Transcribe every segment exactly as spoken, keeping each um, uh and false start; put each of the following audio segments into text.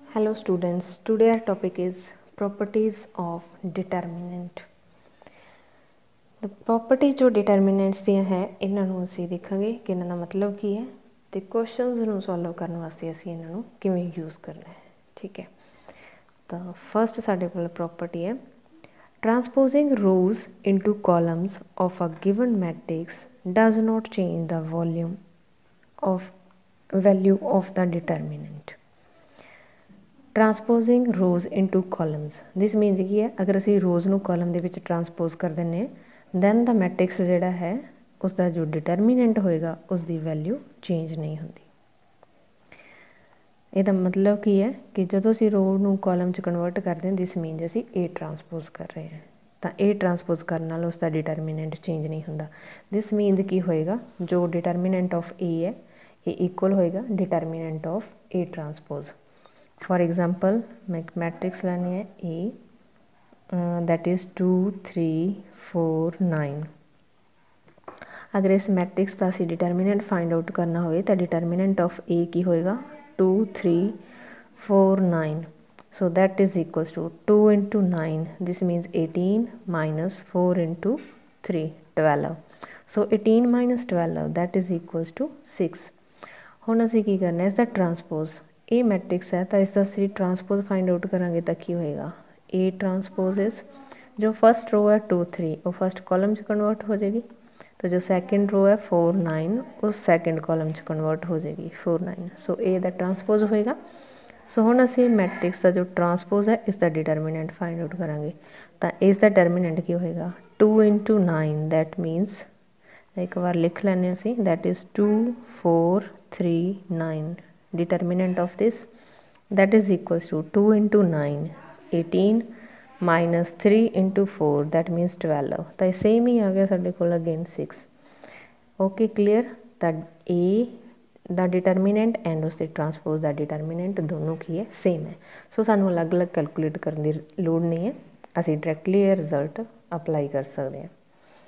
Hello students, today our topic is properties of determinant. The property जो determinants ਦੀਆਂ है इन्हां नूं ਅਸੀਂ ਦੇਖਾਂਗੇ कि इन्हां दा मतलब की है ਤੇ क्वेश्चंस ਨੂੰ ਸੋਲਵ ਕਰਨ ਵਾਸਤੇ ਅਸੀਂ ਇਹਨਾਂ ਨੂੰ ਕਿਵੇਂ ਯੂਜ਼ ਕਰਨਾ ਹੈ। ठीक है, ਤਾਂ ਫਸਟ ਸਾਡੇ ਕੋਲ property है transposing rows into columns of a given matrix does not change the volume of value of the determinant. Transposing rows into columns this means की है अगर असी रोज़ नू कॉलम दे विच ट्रांसपोज कर दें दैन द मैट्रिक्स जिहड़ा है उसका जो डिटरमीनेंट होएगा उसकी वैल्यू चेंज नहीं होती। ਇਹਦਾ मतलब की है कि जो असी रो नू कॉलम च कन्वर्ट करते हैं दिस मीनस असी ए ट्रांसपोज कर रहे हैं तो ए ट्रांसपोज करने नाल उसका डिटरमीनेंट चेंज नहीं होता। दिस मीनस की होएगा जो डिटरमीनेंट ऑफ ए है ये इक्वल होएगा determinant of A transpose. For example मैं एक मैट्रिक्स लानी है A that is two three four nine. अगर इस मैट्रिक्स का असी डिटरमीनेंट फाइंड आउट करना हो तो डिटरमीनेंट ऑफ ए की होएगा two three four nine. So that is equals to two into nine this means eighteen minus four into three twelve. So eighteen minus twelve that is equals to six. हुण असी की करना है इसका transpose A matrix है तो इसका असी ट्रांसपोज फाइंड आउट करांगे तो की होएगा ए ट्रांसपोज इज जो फर्स्ट रो है टू थ्री वो फर्स्ट कॉलम च कन्वर्ट हो जाएगी तो जो सैकेंड रो है फोर नाइन उस सैकेंड कॉलम च कन्वर्ट हो जाएगी फोर नाइन। सो ए दा ट्रांसपोज होएगा। सो हुण असी मैट्रिक्स का जो ट्रांसपोज है इसका डिटरमीनेंट फाइंड आउट करांगे तो इसका डिटरमीनेंट की होएगा two into nine that means एक बार लिख लैने असी that is two four three nine. Determinant of this that is equals to two into nine eighteen minus three into four that means twelve. तो सेम ही आ गया साढ़े को again six. Okay clear. That A the determinant and उसके transpose the determinant दोनों की है सेम है। सो सानू अलग अलग कैलकुलेट करने की लोड़ नहीं है, असी डायरैक्टली ये रिजल्ट अप्लाई कर सकते हैं।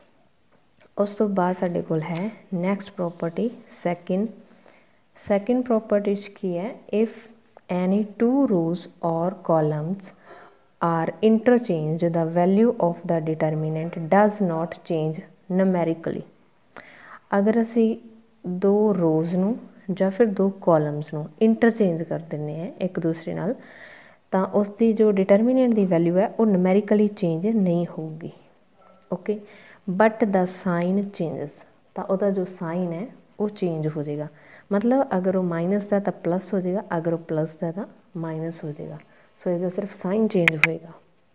उस तो बाद साढ़े कोल है next property second. Second property की है इफ़ एनी टू रोज और columns are interchange the value of the determinant does not change numerically. अगर असी दो रोज़ नू या फिर दो कॉलम्स नू इंटरचेंज कर देने हैं एक दूसरे नाल तो उसकी जो डिटरमीनेंट की वैल्यू है वो नमैरिकली चेंज नहीं होगी। Okay but the sign changes तो वह जो साइन है वो चेंज हो जाएगा। मतलब अगर वो माइनस का तो प्लस हो जाएगा, अगर वो प्लस का तो माइनस हो जाएगा। सो इसका सिर्फ साइन चेंज होएगा।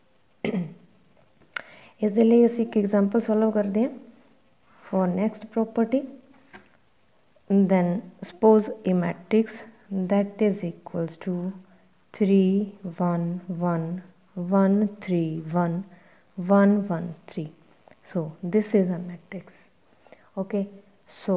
इस लिए असी एक एग्जाम्पल सॉल्व करते हैं for next property. Then suppose A matrix that is equals to three one one one three one one one three. So this is a matrix. Okay so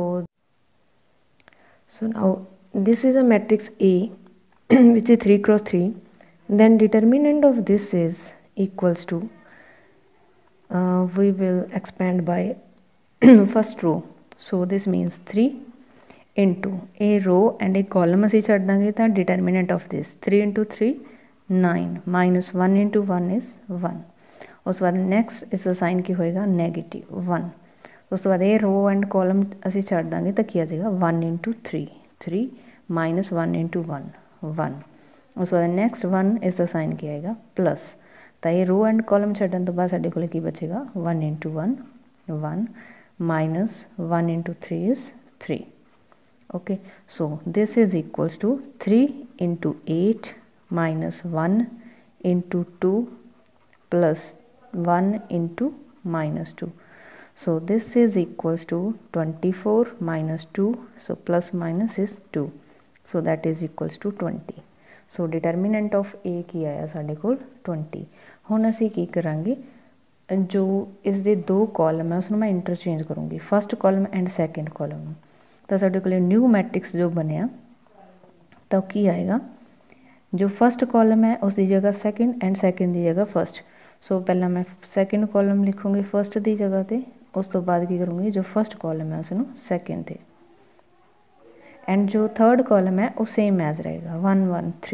So now this is a matrix A which is three cross three. Then determinant of this is equals to uh, we will expand by first row. So this means three into a row and a column असी छड़ देंगे तो determinant of this three into three nine minus one into one is one। उस बाद next इसका sign की होएगा negative one. उस बाद ये रो एंड कॉलम असी छड़ देंगे तो क्या आ जाएगा one into three three minus one into one one. उस बाद नैक्सट वन इसका साइन क्या आएगा प्लस। तो ये रो एंड कॉलम छड्डन तो बाद साडे कोल की बचेगा one into one one minus one into three is three. Okay so this is equals to three into eight minus one into two plus one into minus two. So this is equals to twenty-four minus two, so plus minus is two, so that is equals to twenty. So determinant of A की आया साढ़े कोल twenty। हुण असी की करांगे जो इस दे दो कॉलम है उसनूं मैं इंटरचेंज करूँगी first column and second column. तो साढ़े कोल न्यू मैट्रिक्स जो बनया तो की आएगा जो फस्ट कॉलम है उसकी जगह सैकेंड एंड सैकेंड की जगह फस्ट। सो पहला मैं सैकेंड कॉलम लिखूँगी फस्ट की जगह पर, उस तो बाद की करूँगी जो फस्ट कॉलम है उसनूं सैकेंड थे एंड जो थर्ड कॉलम है वो सेम एज रहेगा one one three.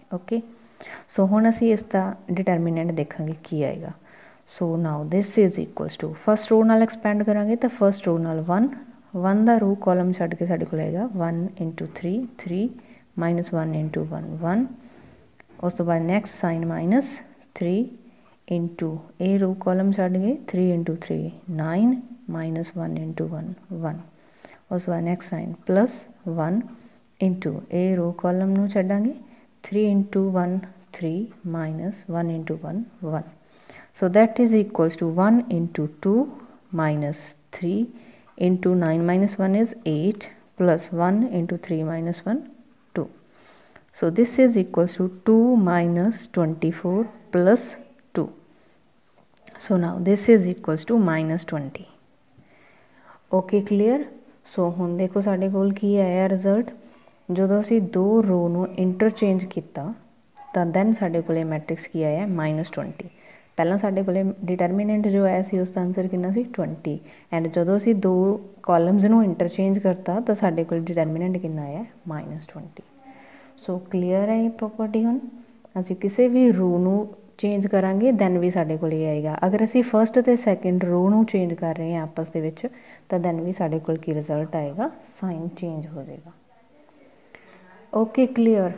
Okay so हुण असी इसका डिटरमिनेंट देखांगे की आएगा। So now this is equals to first row नाल एक्सपैंड करांगे तो फस्ट रो नाल वन वन का रो कॉलम छड्ड के साडे कोल आएगा one into three three minus one into one one उस तो बाद next sign minus three into a row column छड्ड गए three into three nine minus one into one one उस बाद next sign plus one into a row column नूं छड्डांगे three into one three minus one into one one so that is equals to one into two minus three into nine minus one is eight plus one into three minus one two so this is equals to two minus twenty four plus two so now this is equals to minus twenty okay clear so हुण देखो साडे कोल की आया result ਜਦੋਂ ਅਸੀਂ ਦੋ रो ਨੂੰ इंटरचेंज किया तो दैन साडे कोले मैट्रिक्स की आया माइनस ट्वेंटी पहला साडे कोले डिटरमिनेंट जो आया सी उसका आंसर कितना सी ट्वेंटी एंड जो असी दो कॉलम्स नूं इंटरचेंज करता तो साडे कोल डिटरमिनेंट कितना आया माइनस ट्वेंटी सो क्लीयर है ये प्रॉपर्टी हुण असी किसी भी रो नूं चेंज करांगे दैन भी साडे कोल ये आएगा अगर असी फस्ट ते सैकेंड रो नूं चेंज कर रहे हैं आपस दे विच तो दैन भी साडे कोल की रिजल्ट आएगा साइन चेंज हो जाएगा okay clear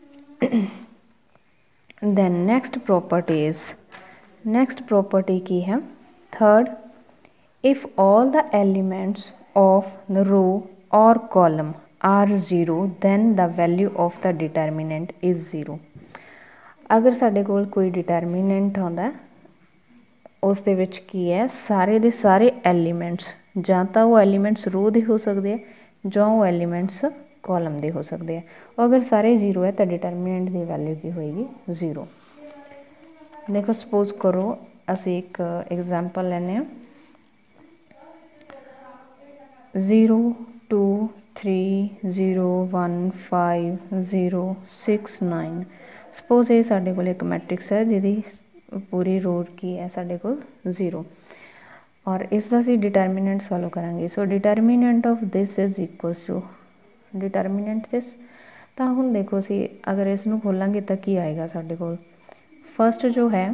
then next property is next property की है third if all the elements of the row और column are zero then the value of the determinant is zero अगर साडे कोल कोई डिटरमिनेंट आउंदा उस दे विच की है सारे दे सारे एलीमेंट्स जां तां वो एलीमेंट्स रो दे हो सकते हैं जां वो एलीमेंट्स कॉलम दे हो सकते हैं और अगर सारे जीरो है तो डिटरमिनेंट की वैल्यू की होएगी जीरो देखो सपोज करो असी एक एग्जाम्पल लैने zero two three zero one five zero six nine suppose ये साडे कोल एक मैट्रिक्स है जिहदी पूरी रो की है साडे कोल जीरो और इसका असी डिटरमिनेंट सॉल्व करांगे so determinant of this is equals to determinant this तो हुण देखो सी अगर इसनूं खोलांगे तो की आएगा साडे कोल फस्ट जो है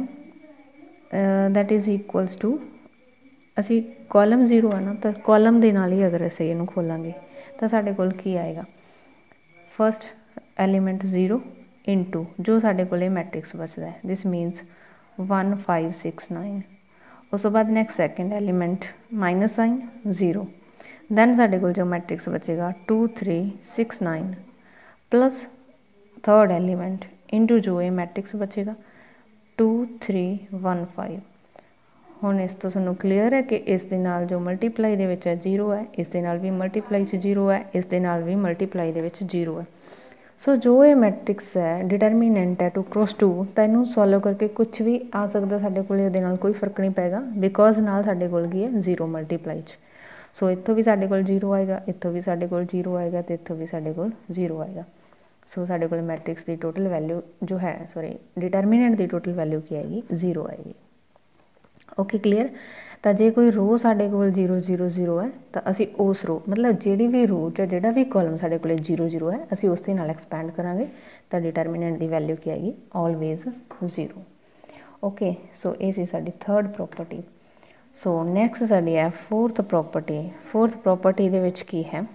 दैट इज़ इक्वल्स टू असी कॉलम जीरो है ना तो कॉलम दे नाल ही अगर असीं इहनूं खोलांगे तो साडे कोल की आएगा फस्ट एलीमेंट जीरो इंटू जो साडे कोल मैट्रिक्स बचदा है this means one five six nine उस तो बाद next second element minus sign zero then साडे कोल जो मैट्रिक्स बचेगा two three six nine plus third element into जो ये मैट्रिक्स बचेगा टू थ्री वन फाइव हुण इस तो सानूं क्लीयर है कि इस दे नाल जो मल्टीप्लाई दे विच है जीरो है इस दे नाल भी मल्टीप्लाई च जीरो है इस दे नाल भी मल्टीप्लाई दे विच जीरो है सो so, जो ये मैट्रिक्स है डिटरमिनेंट है टू क्रॉस टू तो इनू सॉल्व करके कुछ भी आ सकता साडे कोल इहदे नाल कोई फर्क नहीं पैगा बिकॉज नाल साडे कोल की है जीरो मल्टीप्लाई च सो so, इत्थों भी साडे कोल जीरो आएगा इत्थों भी साडे कोल जीरो आएगा तो इत्थों भी साडे कोल जीरो आएगा सो so, साडे कोल मैट्रिक्स की टोटल वैल्यू जो है सॉरी डिटरमिनेंट की टोटल वैल्यू की आएगी जीरो आएगी ओके क्लीयर तो जे कोई रो साडे कोल जीरो जीरो जीरो है तो असी उस रो मतलब जिहड़ी भी रो च जिहड़ा भी कॉलम साडे कोल जीरो जीरो है असी उस दे नाल एक्सपैंड करांगे तो डिटरमिनेंट की वैल्यू की आएगी ऑलवेज जीरो ओके सो ये सी साडी थर्ड प्रॉपर्टी सो नैक्सट साडी है फोर्थ प्रॉपर्टी फोर्थ प्रॉपर्टी दे विच की है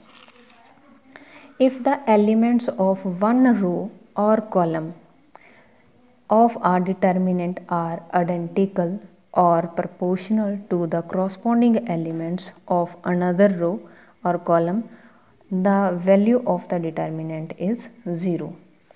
if the elements of one row और column of are determinant are identical or proportional to the corresponding elements of another row or column the value of the determinant is zero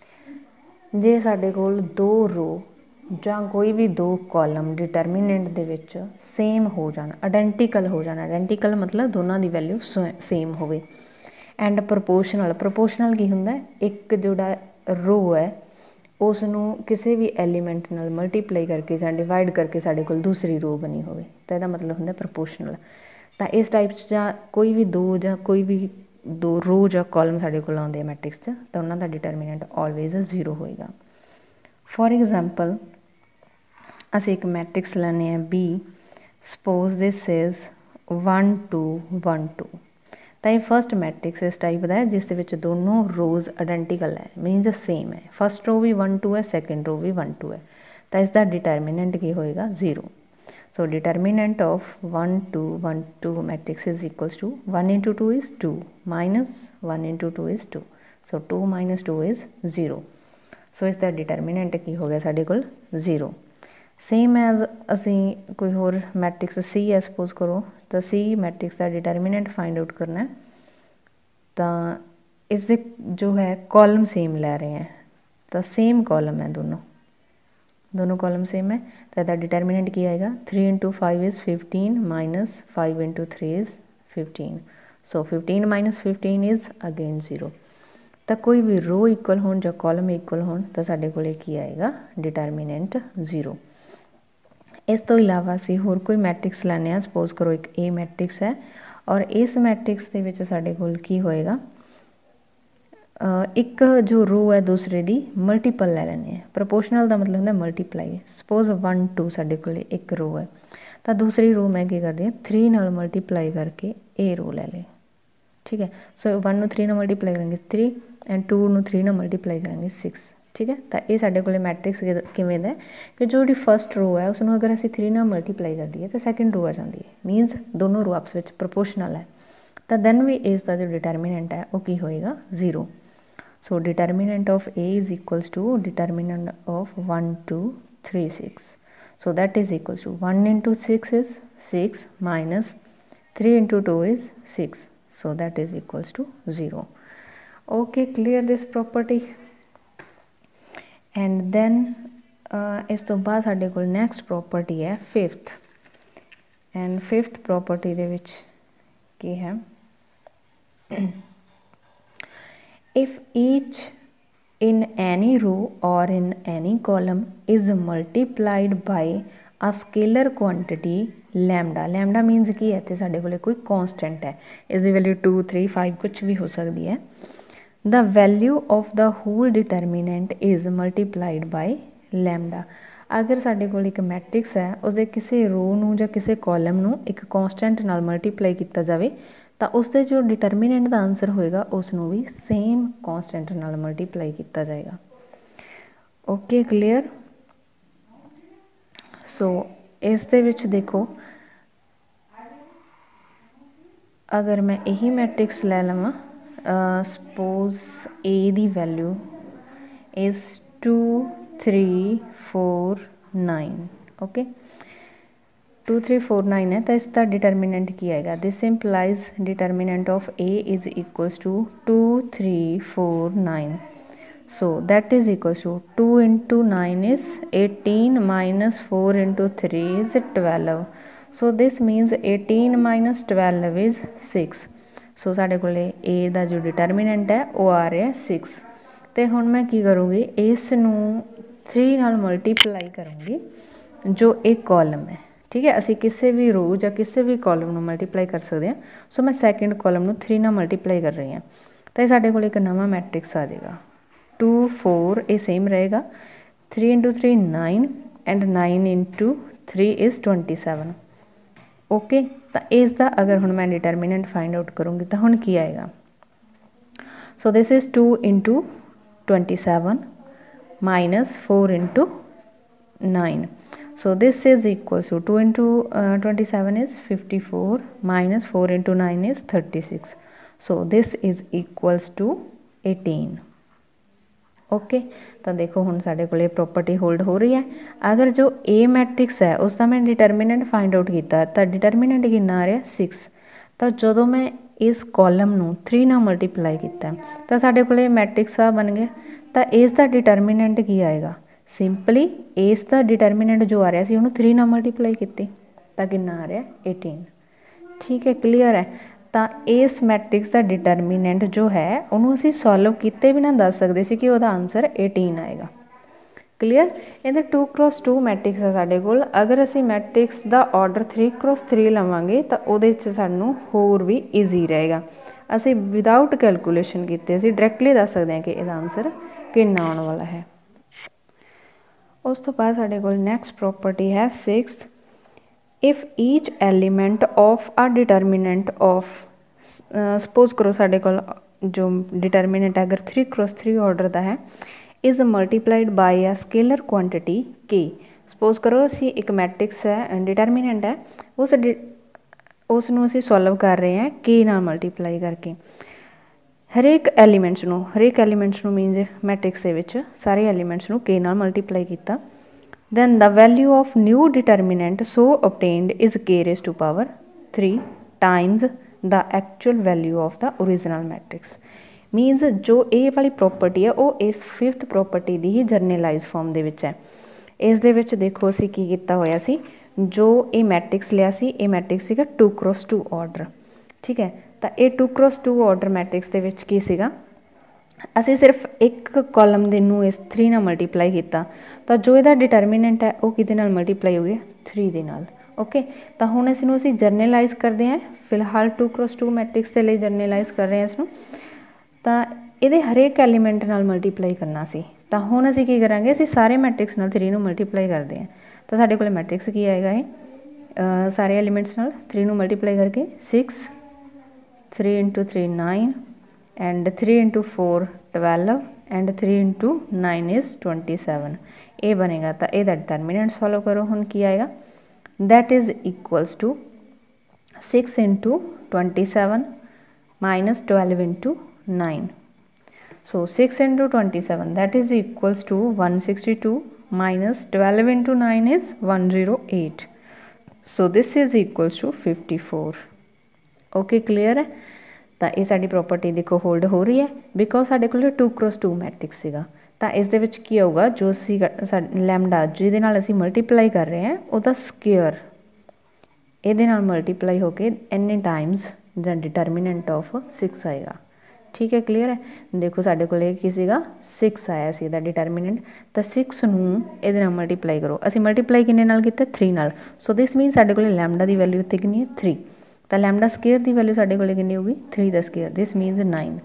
जे साडे कोल दो row ਜਾਂ कोई भी दो column determinant दे विच सेम हो जाना आइडेंटिकल हो जाना आइडेंटिकल मतलब दोनों की वैल्यू सेम होवे एंड प्रोपोर्शनल प्रोपोर्शनल की हुंदा है एक जोड़ा रो है उसनू किसी भी एलीमेंट नाल मल्टीप्लाई करके जां डिवाइड करके साडे कोल दूसरी रो बनी होवे तो इसदा मतलब हुंदा प्रोपोर्शनल तो इस टाइप जां कोई भी दो जां कोई भी दो रो जां कॉलम साडे कोल आउंदे मैट्रिक्स च तो उन्हां दा डिटरमिनेंट ऑलवेज जीरो होएगा फॉर एग्जाम्पल असीं एक मैट्रिक्स लैने आ B suppose this is one two one two तो ये फस्ट मैट्रिक्स इस टाइप का है जिस विच दोनों रोज़ आइडेंटिकल है, मीनस सेम है। फस्ट रो भी वन टू है, सैकेंड रो भी वन टू है, तो इसका डिटरमिनेंट की होएगा zero. So determinant of one two one two matrix is equals to one into two is two minus one into two is two, so two minus two is zero. So इसका determinant की हो गया साढ़े कोल zero. Same as असी कोई होर matrix सी है suppose करो, तो सी मैट्रिक्स का डिटरमिनेंट फाइंड आउट करना है, तो इसके जो है कॉलम सेम ले रहे हैं, तो सेम कॉलम है दोनों दोनों कॉलम सेम है, तो इसका डिटरमिनेंट की आएगा three into five is fifteen minus five into three is fifteen, so fifteen minus fifteen is again zero. तो कोई भी रो इक्वल हो या कॉलम इक्वल हो तो साढ़े को की आएगा डिटरमिनेंट जीरो। इस तो इलावा असी होर कोई मैट्रिक्स लैने आ, सपोज करो एक ए मैट्रिक्स है और इस मैट्रिक्स के विच साढ़े कोल की होएगा एक जो रो है दूसरे दी मल्टीपल ले लैने हैं। प्रोपोर्शनल का मतलब होंगे मल्टीप्लाई। सपोज वन टू साढ़े कोल एक रो है, तो दूसरी रो मैं की करती हूँ थ्री नाल मल्टीप्लाई करके ए रो ले ली, ठीक है। सो वन नू थ्री नाल मल्टीप्लाई करेंगे थ्री एंड टू नू थ्री नाल मल्टीप्लाई करेंगे सिक्स, ठीक है। तो ये साढ़े को मैट्रिक्स किवें दा कि जो फस्ट रो है उसनों अगर असीं थ्री नाल मल्टीप्लाई कर दिए तो सैकेंड रो आ जाती है, मीनस दोनों रो आपस में प्रोपोर्शनल है, तो दैन भी इसका जो डिटरमिनेंट है वो की होएगा zero. So determinant of A is equals to determinant of one two three six, so that is equals to one into six is six minus three into two is six, so that is equals to zero. Okay, clear this property. And then इस तो बाद साढ़े कोल next property है fifth, and fifth property दे विच की है if each in any row और in any column is multiplied by a scalar quantity lambda. Lambda means की है, इतने साढ़े कोल कोई कॉन्सटेंट है, इसकी वैल्यू टू थ्री फाइव कुछ भी हो सकती है। The value of the whole determinant is multiplied by lambda. अगर साढ़े कोल एक मैट्रिक्स है उसके किसी रो नूं जां किसी कॉलम नूं एक कॉन्सटेंट नाल मल्टीप्लाई किया जाए तो उसके जो डिटरमिनेंट का आंसर होएगा उसनूं भी सेम कॉन्सटेंट नाल मल्टीप्लाई किया जाएगा। Okay, clear. सो इस दे विच देखो अगर मैं यही मैट्रिक्स ले लवां, suppose A the value is two three four nine, okay two three four nine है, तो इसका डिटरमिनेंट की आएगा। This implies determinant of A is equals to two three four nine, so that is equals to two into nine is eighteen minus four into three is twelve, so this means eighteen minus twelve is six. So साढ़े को ए का जो determinant है वो आ रहा है six. तो हुण मैं की करूँगी इस नूं थ्री नाल मल्टीप्लाई करूँगी जो एक कॉलम है, ठीक है। असी किसी भी रो या किसी भी कॉलम नूं मल्टीप्लाई कर सकते हैं। सो मैं सैकेंड कॉलम नूं थ्री नाल मल्टीप्लाई कर रही हूँ, तो साढ़े को एक नवा मैट्रिक्स आ जाएगा टू फोर, ये सेम रहेगा, three into three nine and nine into three is twenty seven. Okay, तो इसका अगर हुण मैं डिटरमिनेंट फाइंड आउट करूँगी तो हुण की आएगा। So this is two into twenty seven minus four into nine, so this is equals to two into uh, twenty-seven is fifty-four minus four into nine is thirty-six, so this is equals to eighteen। Okay, तो देखो हुण साडे कोल property hold हो रही है। अगर जो ए मैट्रिक्स है उसका मैं डिटरमिनेंट फाइंड आउट किया तो डिटरमिनेंट कितना आ रहा सिक्स, तो जो मैं इस कॉलम नूं थ्री नाल मल्टीप्लाई किया तो साडे कोल मैट्रिक्स आ बन गया। तो इसका डिटरमिनेंट की आएगा, सिंपली इस का डिटरमिनेंट जो आ रहा सी उन्होंने थ्री नाल मल्टीप्लाई की तो कितना आ रहा एटीन, ठीक है, क्लीयर है। तो इस मैट्रिक्स का डिटरमिनेंट जो है उन्होंने असीं सॉल्व किते भी ना दस सकते सी कि उसका आंसर एटीन आएगा। क्लीयर। इधर टू क्रॉस टू मैट्रिक्स है साढ़े कोल, अगर असीं मैट्रिक्स का ऑर्डर थ्री क्रॉस थ्री लवांगे तो उहदे च सानूं होर भी ईजी रहेगा। असीं विदाउट कैलकुलेशन कीते असीं डायरैक्टली दस सकते हैं कि इसका आंसर कितना आने वाला है। उस तो बाद साढ़े कोल नैक्सट प्रॉपर्टी है sixth, if each element of a determinant of suppose करो साढ़े को जो डिटरमिनेंट है अगर थ्री क्रॉस थ्री ऑर्डर का है is multiplied by a scalar quantity k. Suppose करो असी एक मैट्रिक्स है डिटरमिनेंट है उस उसनों असी सॉल्व कर रहे हैं के नाल मल्टीप्लाई करके हरेक एलीमेंट्स नूं हरेक एलीमेंट्स नूं मीनज मैट्रिक्स दे विच सारे एलीमेंट्स नूं के नाल मल्टीप्लाई किया then the value of new determinant so obtained is k raise to power three times the actual value of the original matrix. Means जो ए वाली प्रॉपर्टी है वो इस फिफ्थ प्रॉपर्टी की ही जर्नलाइज फॉर्म दे विच है। इस दे विच देखो असी की कीता होया सी जो ये मैट्रिक्स लिया सी ये मैट्रिक्स सीगा टू क्रॉस टू ऑर्डर। ठीक है तो ये two cross two order matrix दे विच की सीगा असी सिर्फ एक कॉलम दे नूं इस थ्री नाल मल्टीप्लाई किया तो जो इसका डिटरमिनेंट है वो किहदे नाल मल्टीप्लाई हो गया थ्री दे नाल। ओके तो हुण इसनूं असी जर्नलाइज करते हैं फिलहाल टू क्रॉस टू मैट्रिक्स के लिए जर्नलाइज कर रहे हैं इसनूं तो ये हरेक एलीमेंट नाल मल्टीप्लाई करना सी तो हुण असी की करांगे असी सारे मैट्रिक्स नाल थ्री नूं मल्टीप्लाई करते हैं तो साडे कोल मैट्रिक्स की आएगा ये सारे एलीमेंट्स नाल थ्री नूं मल्टीप्लाई करके six three into three nine and three into four twelve and three into nine is twenty seven ये बनेगा तो यदा डिटरमिनेंट सॉल्व करो हुण की आएगा that is equals to six into twenty seven minus twelve into nine so six into twenty seven that is equals to one sixty two minus twelve into nine is one zero eight so this is equals to fifty four. Okay clear है तो ये साडी property देखो hold हो रही है because साडे कोल two cross two matrix सीगा तो इस दे विच की होगा जो असी लैमडा जिहदे नाल असी मल्टीप्लाई कर रहे हैं उहदा स्केयर इहदे नाल मल्टीप्लाई होके इन्ने times the determinant of six आएगा। ठीक है क्लीयर है देखो साडे कोल की सीगा सिक्स आया सी इहदा डिटरमिनेंट तो सिक्स नूं इहदे नाल मल्टीप्लाई करो असी मल्टीप्लाई किन्ने नाल कीता थ्री नाल सो दिस मीन साडे कोल लैमडा की वैल्यू इत्थे कितनी है थ्री तो लैमडा स्केयर की वैल्यू साडे कोल कितनी होगी three the square this means nine.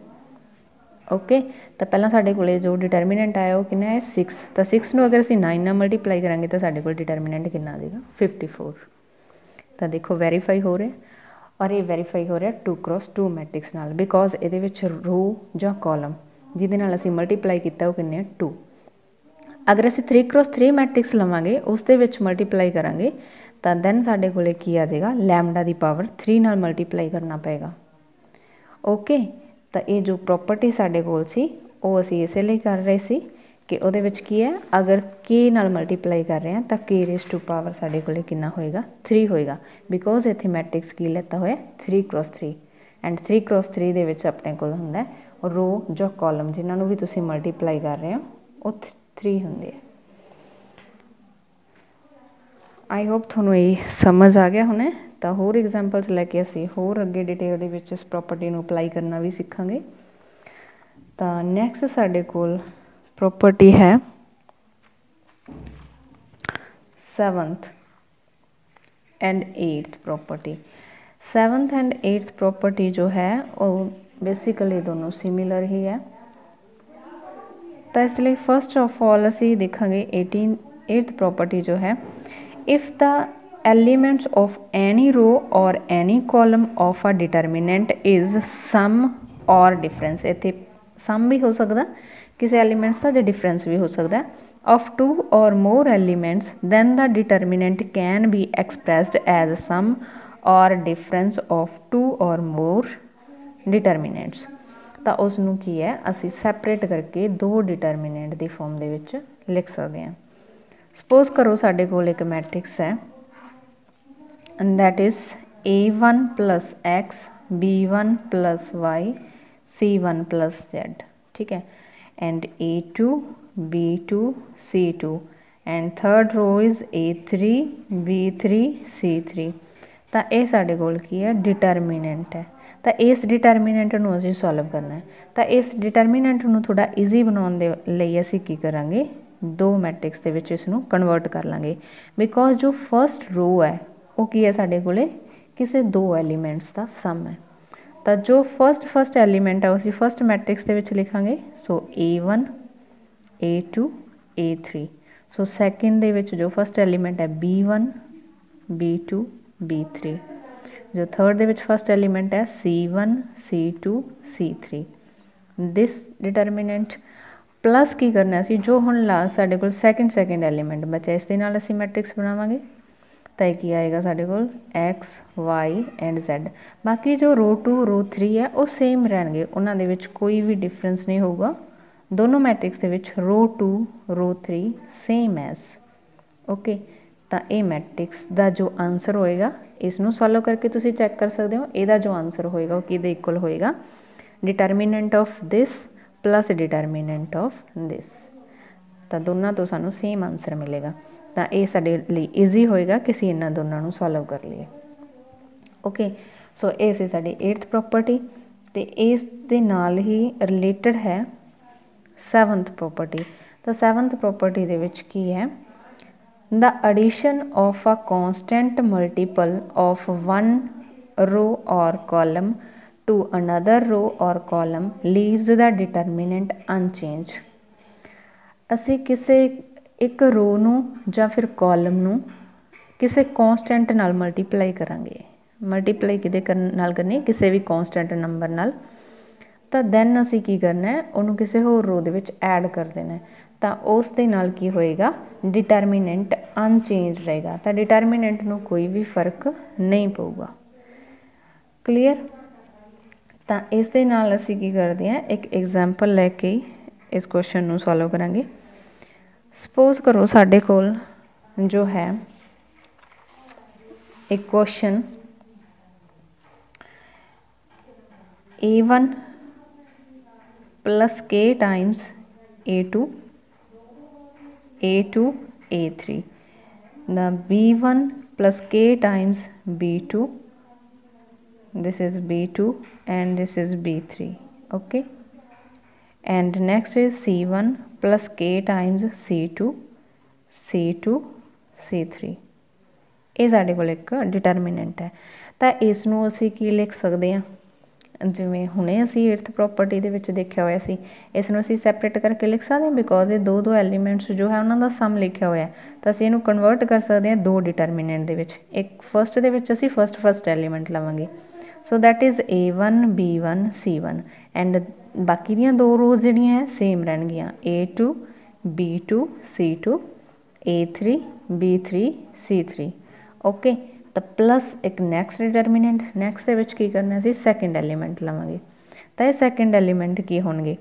Okay तो पहला साडे कोल जो डिटरमिनेंट आया वो कितना है सिक्स तो सिक्स नूं अगर असीं नाइन नाल मल्टीप्लाई करांगे तो साडे कोल डिटरमिनेंट कितना आ जाएगा फिफ्टी फोर। तो देखो वेरीफाई हो रहा है और ये वेरीफाई हो रहा है टू क्रॉस टू मैट्रिक्स नाल बिकॉज ये विच रो जां कॉलम जिहदे नाल असीं मल्टीप्लाई किया वो कितने टू। अगर असीं थ्री क्रॉस थ्री मैट्रिक्स लवांगे उस दे विच मल्टीप्लाई करांगे तो दैन साडे कोले की आ जाएगा लैमडा की पावर थ्री नाल मल्टीप्लाई करना पेगा। ओके तो ये जो प्रॉपर्टी साडे कोल सी वो असी इस लिए कर रहे सी कि उहदे विच की है अगर के नाल मल्टीप्लाई कर रहे हैं तो के रेस टू पावर साडे कोले कितना होएगा थ्री होएगा बिकॉज इत्थे मैट्रिक्स की लेता होया three cross three and three cross three दे विच अपने कोल हुंदा है रो जो कॉलम जिन्हां नूं भी तुसीं मल्टीप्लाई कर रहे हो वो थ्री हुंदे है। आई होप थोनों ये समझ आ गया होना तो होर एग्जाम्पल्स लैके असी होर अगे डिटेल दे विच इस प्रॉपर्टी नूं अप्लाई करना भी सीखांगे। तो नैक्सट साडे कोल प्रॉपर्टी है seventh and eighth property. Seventh and eighth property जो है वो बेसिकली दोनों सिमिलर ही है तो इसलिए फर्स्ट ऑफ ऑल असी देखांगे एटीन एट्थ प्रॉपर्टी जो है if the elements of any row or any column of a determinant is sum or difference इत्थे sum भी हो सकता किसी एलिमेंट्स का जो difference भी हो सकता of two or more elements then the determinant can be expressed as sum or difference of two or more determinants। तो उसनूं की है असी सैपरेट करके दो डिटरमिनेंट की फॉर्म दे विच लिख सकते हैं। सपोज करो साडे कोल एक मैट्रिक्स है and that is A one plus x B one plus y C one plus z. ठीक है and A two B two C two and third row is A three B three C three. तो ये साडे कोल की है determinant है तो इस डिटरमिनेंट नूं असीं सॉल्व करना है तो इस डिटरमिनेंट नूं थोड़ा ईजी बनाउण दे लई असीं की करांगे दो मैट्रिक्स के विच इसनूं कन्वर्ट कर लांगे बिकॉज जो फर्स्ट रो है वो की है साडे कोले किसी दो एलीमेंट्स का सम है तो जो फर्स्ट फर्स्ट एलीमेंट है उसी फर्स्ट मैट्रिक्स के विच लिखांगे so A one A two A three so second दे विच जो फर्स्ट एलीमेंट है B one B two B three जो थर्ड दे विच फस्ट एलीमेंट है C one C two C three this determinant plus की करना सी जो हुण लास्ट साडे कोल सैकेंड सैकेंड एलीमेंट बचा इस दे नाल असीं मैट्रिक्स बनावांगे तो की आएगा साडे कोल एक्स वाई एंड जैड। बाकी जो रो टू रो थ्री है वो सेम रहणगे, उन्हां दे विच कोई भी डिफरेंस नहीं होगा। दोनों मैट्रिक्स दे विच row two row three same as okay. तो ये मैट्रिक्स का जो आंसर होएगा इसनूं सॉल्व करके तुसीं चैक कर सकते हो। ਇਹਦਾ जो आंसर होएगा वो किहदे इक्वल होएगा determinant of this plus determinant of this. तो दोनों तो सानू सेम आंसर मिलेगा। तो ये साडे लई ईजी होएगा कि असीं इन्हां दोनों नूं सॉल्व कर लईए ओके। सो ये सी साडी एट्थ प्रॉपर्टी। तो इस दे नाल ही रिलेटेड है सैवंथ प्रॉपर्टी। तो सैवंथ प्रॉपर्टी दे विच की है the addition of a constant multiple of one row और कॉलम टू अनदर रो और column leaves the determinant unchange. असी किसी एक रो नूं जां फिर कॉलम नूं किसी कॉन्स्टेंट नाल मल्टीप्लाई करांगे। मल्टीप्लाई किहदे नाल करनी किसी भी कॉन्स्टेंट नंबर नाल। तो दैन असी की करना है उन्होंने किसी होर रो दे विच ऐड कर देना है। तो उस दे नाल की होएगा डिटरमिनेंट अनचेंज रहेगा। तो डिटरमिनेंट नूं कोई भी फर्क नहीं पऊगा। क्लीयर। तो इस दे नाल असी की करते हैं एक एग्जाम्पल लैके इस क्वेश्चन नूं सॉल्व करांगे। सपोज करो साडे कोल जो है एक question A one plus k times A two A two A three the B one plus k times B two this is B two and this is B three okay and next is C one plus K times C two C two C three ये साडे कोल एक determinant है। तो इसनूं असीं की लिख सकते हैं जिवें हुणे असीं एट्थ प्रॉपर्टी दे विच देखिया होया सी इसनूं असीं सैपरेट करके लिख सकते हैं बिकॉज ये दो दो एलीमेंट्स जो है उन्हां दा सम लिखिया होया है। तो असीं इहनूं कन्वर्ट कर सकते हैं दो डिटरमिनेंट दे विच। एक फस्ट दे विच असीं फस्ट फस्ट एलीमेंट लवांगे so that is A one B one C one and बाकी दियाँ दो रोज जिहड़ियां है सेम रहणगियां A two B two C two A three B three C three okay. तो प्लस एक नैक्सट डिटरमिनेंट नैक्सट दे विच की करना सी सैकेंड एलीमेंट लवांगे। तो ये सैकेंड एलीमेंट की होणगे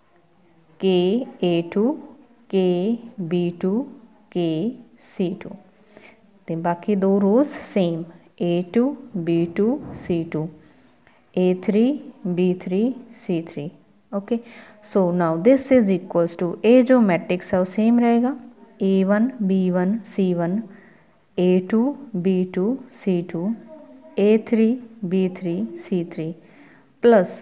k A two k B two k C two ते बाकी दो rows same A two B two C two A three B three C three okay. So now this is equals to A जो matrix है वो same रहेगा A one B one C one A two B two C two A three B three C three plus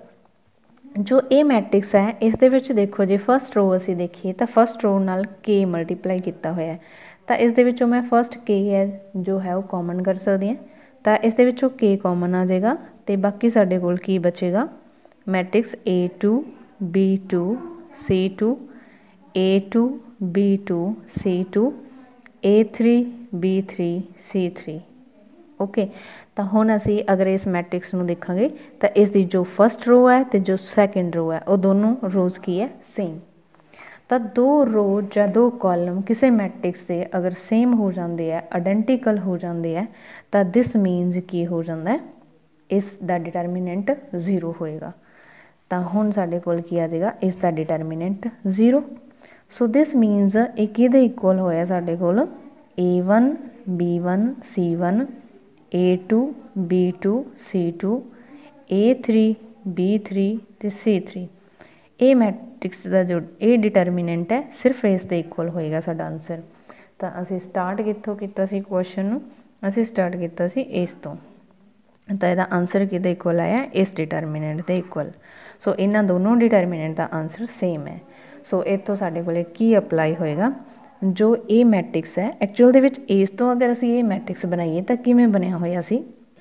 जो A matrix है इस दे विच देखो जी first रो असीं देखिए तो फस्ट रो नाल के मल्टीप्लाई किया होया है। तो इस दे विचों मैं फस्ट के है जो है वो कॉमन कर सकती हैं। तो इस दे विचों के कॉमन आ जाएगा तो बाकी साडे कोल की बचेगा matrix A two B two C two A two B two C two A three B three C three okay. तो हुण असीं अगर इस मैट्रिक्स नूं देखांगे तो इसकी जो फस्ट रो है तो जो सैकेंड रो है वो दोनों रोज की है सेम। तो दो रो या दो कॉलम किसी मैट्रिक्स से अगर सेम हो जाते हैं आइडेंटिकल हो जाते हैं तो दिस मीनस की हो जाता है इस दा डिटरमिनेंट जीरो होएगा। तो हुण साडे कोल की आ जाएगा इस दा determinant zero. So this means ये किहदे इक्वल होया साडे कोल A one B one C one A two B two C two A three B three ते सी थ्री ये मैट्रिक्स का जो ये डिटरमिनेंट है सिर्फ इस दे इक्वल होएगा साडा आंसर। तो असीं स्टार्ट कित्थों कीता सी क्वेश्चन नूं असीं स्टार्ट कीता सी इस तो तो इहदा आंसर किहदे इक्वल आया इस डिटरमिनेंट दे इक्वल। सो इन्हां दोनों डिटरमिनेंट का आंसर सेम है। सो इत्थों साडे कोले की अप्लाई होएगा जो ए मैट्रिक्स है एक्चुअल दे विच इस तो अगर असीं ये मैट्रिक्स बनाईए तो किवें बनिया होया सी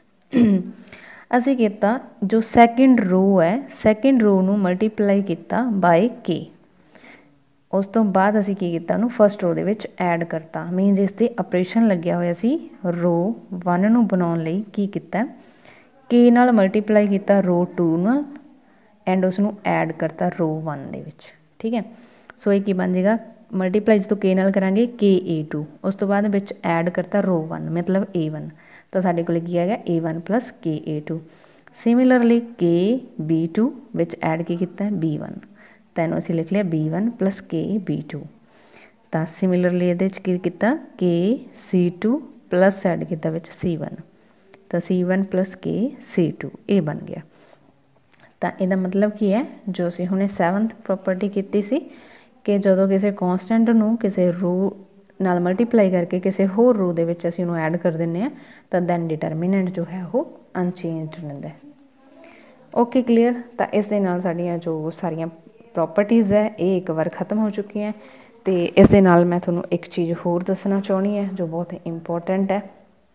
असीं कीता जो सैकेंड रो है सैकेंड रो नूं मल्टीप्लाई किया बाय के उस तो बाद असीं की कीता उहनूं फस्ट रो दे विच ऐड करता मीनस इस ते ऑपरेशन लग्या होया सी रो वन नूं बनाउण लई की कीता के नाल मल्टीप्लाई किया रो टू नाल एंड उसनू ऐड करता रो वन दे विच, ठीक है। सो ये की बन जाएगा मल्टीप्लाई जो के नाल करांगे के ए टू, उस तो बाद विच ऐड करता रो वन मतलब ए वन, तो साडे कोल की आ गया ए one plus k A two. Similarly k B two विच ऐड की किया बी वन, तैनूं असीं लिख लिया B one plus k B two. तो सिमिलरली ये किया के सी टू प्लस ऐड किया विच सी वन, तो सी वन प्लस के सी टू ये बन गया। तो यदा मतलब की है जो असीं हुणे सैवनथ प्रॉपर्टी की सी कि जदों किसी कॉन्सटेंट नूं किसी रो नाल मल्टीप्लाई करके किसी होर रो दे विच असीं उहनूं ऐड कर दिंदे आ तो दैन डिटरमिनेंट जो है वो अनचेंज रहिंदा है। Okay clear. तो इस दे नाल साडीआं जो सारियां प्रॉपर्टीज़ है ये एक बार खत्म हो चुकी हैं। तो इस दे नाल मैं तुहानूं एक चीज़ होर दसना चाहुंदी है जो बहुत इंपोर्टेंट है।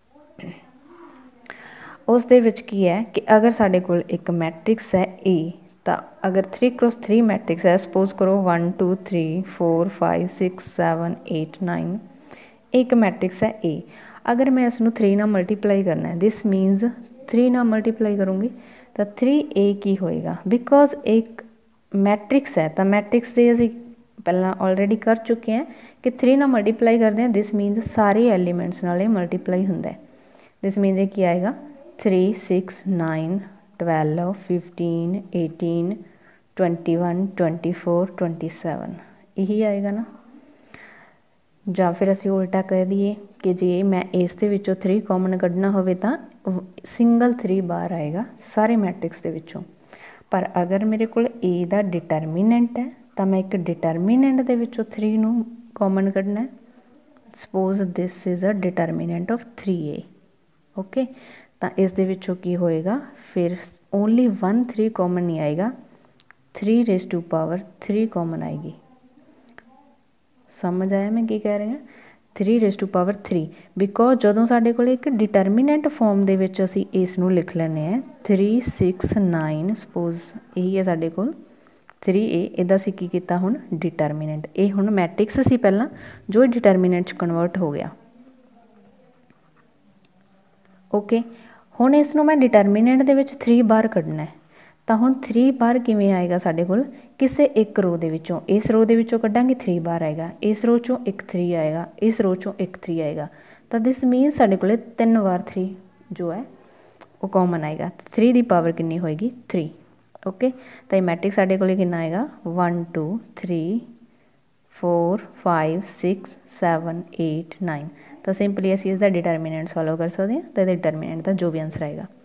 उस दे विच की है कि अगर साडे कोल एक मैट्रिक्स है ए, तो अगर थ्री क्रॉस थ्री मैट्रिक्स है, सपोज करो one two three four five six seven eight nine, एक मैट्रिक्स है ए। अगर मैं इसनूं थ्री नाल मल्टीप्लाई करना है, दिस मीनस थ्री नाल मल्टीप्लाई करूँगी तो थ्री ए की होएगा, बिकॉज एक मैट्रिक्स है तो मैट्रिक्स दे असीं पहला ऑलरेडी कर चुके हैं कि थ्री नाल मल्टीप्लाई करते हैं, दिस मीनस सारे एलीमेंट्स नाल मल्टीप्लाई हुंदा है। दिस मीनस ये की आएगा three six nine twelve fifteen eighteen twenty one twenty four twenty seven, यही आएगा ना। ਜਾਂ फिर असीं उल्टा कह दीए कि जे मैं इस दे विचों थ्री कॉमन कढ़ना होवे तां सिंगल थ्री बार आएगा सारे मैट्रिक्स दे विचों। पर अगर मेरे कोल ए दा डिटरमीनेंट है तो मैं एक डिटरमीनेंट दे विचों थ्री नूं कॉमन कढ़ना है। Suppose this is a determinant of three A, okay. तो इस दे विचों की होएगा फिर ओनली वन थ्री कॉमन नहीं आएगा, three raise to power three common आएगी। समझ आया मैं की कह रही हूँ, three raise to power three, because जदों साडे कोल एक डिटरमीनेंट फॉर्म दे विच असीं इस नूं लिख लैने हैं थ्री सिक्स नाइन, सपोज यही है साडे कोल थ्री ए, इहदा असीं की कीता हुण डिटरमीनेंट, ये हुण मैट्रिक्स सी पहलां जो डिटरमीनेंट च कन्वर्ट हो गया। ओके, हुण इस नूं मैं डिटरमीनेंट दे विच थ्री बार कढ़ना है, तो हुण थ्री बार किवें आएगा साडे कोल, किसी एक रो दे विचों, इस रो दे विचों कढ़ांगे थ्री बार आएगा, इस रो चों एक थ्री आएगा, इस रो चों एक थ्री आएगा, तो दिस मीनस साडे कोल तीन बार थ्री जो है वो कॉमन आएगा। थ्री दी पावर कितनी होएगी थ्री, ओके। तो ये मैट्रिक्स साडे कोल कितना आएगा one two three four five six seven eight nine. तो सिंपली असीं इसका डिटरमीनेंट सॉल्व कर सकते हैं, तो डिटरमीनेंट का जो भी आंसर आएगा